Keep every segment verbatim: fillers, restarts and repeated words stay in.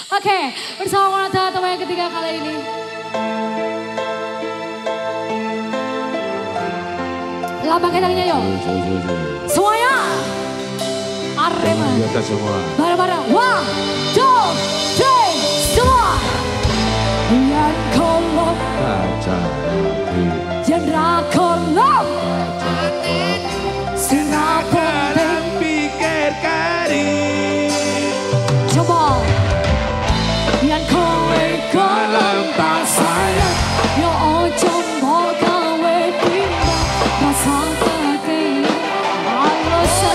Oke, bersama Monata teman yang ketiga kali ini. Lambangkan tangannya yuk. Semuanya. Arema. Kita semua. Bareng-bareng. One, two, three, semua. Yang kolom. Baca. Jenderal kolom. Sinapa dan pikir kari. Coba. Yang kowe kolom tak sayang. Yo ojo mau kowe pindah. Rasa kaki. Alasan.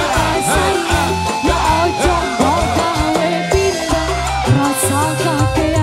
Okay.